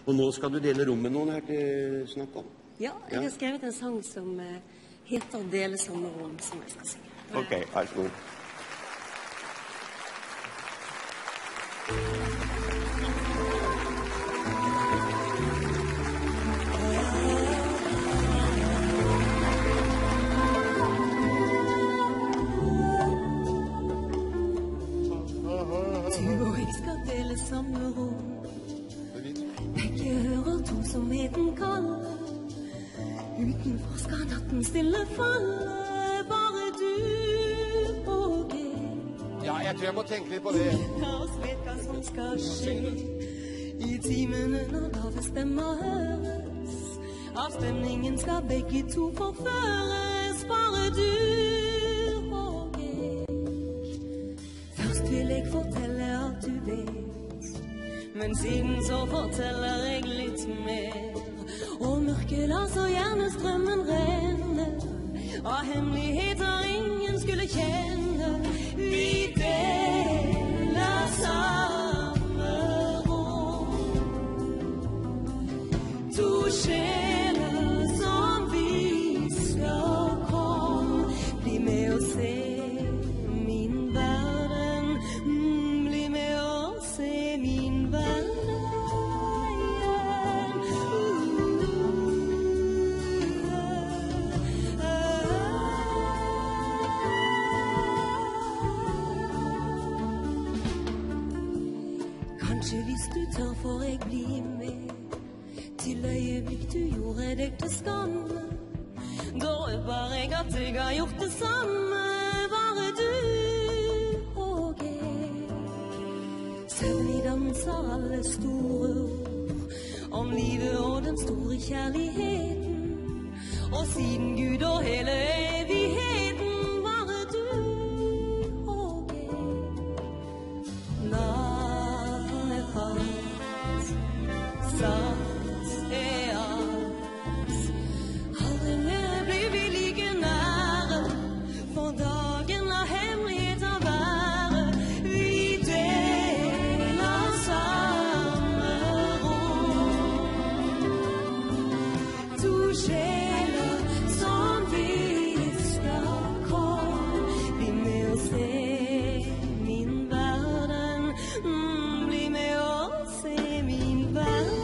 Og nå skal du dele rom med noen her til snakk om. Ja, jeg har skrevet en sang som heter «Dele samme rom», som jeg skal synge. Ok, vær så god. Du og jeg skal dele samme rom. Begge hører to som heden kaller. Utenfor skal natten stille falle. Bare du og jeg. Ja, jeg tror jeg må tenke litt på det. La oss vet hva som skal skje. I timene når lave stemmer høres. Av stemningen skal begge to forføres. Bare du og jeg. Først vil jeg fortelle at du vet. Men siden så forteller jeg litt mer. Og mørket lar så gjerne strømmen renne. Av hemmeligheter ingen skulle kjenne. Vi deler samme rom. To sjeler som hvisker kom. Bli med og se min verden. Bli med og se min verden. Kanskje hvis du tør får jeg bli med. Til øyeblikk du gjorde deg til skamme. Da røper jeg at jeg har gjort det samme. Bare du og jeg. Søvnig danser alle store ord om livet og den store kjærligheten. Og siden Gud og hele evigheten. Bare du og jeg. Natten er falt, satt er alt. Aldri mer blir vi like nære, for dagen lar hemmeligheter være. Vi deler samme rom. To sjeler som hvisker kom. Bli med og se min verden. Bli med og se min verden.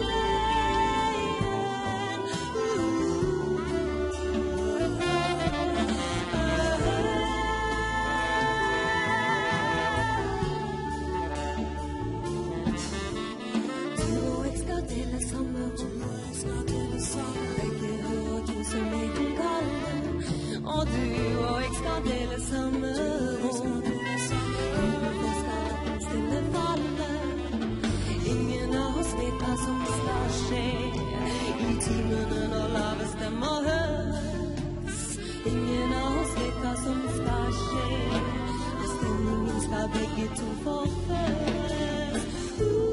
Du og jeg skal dele samme rom. Begge hører to som egen kaller. Og du og jeg skal dele samme rom. Utenfor skal natten stille falle. Ingen av oss vet hva som skal skje. I timene når lave stemmer høres. Ingen av oss vet hva som skal skje. Av stemningen skal begge to forføres.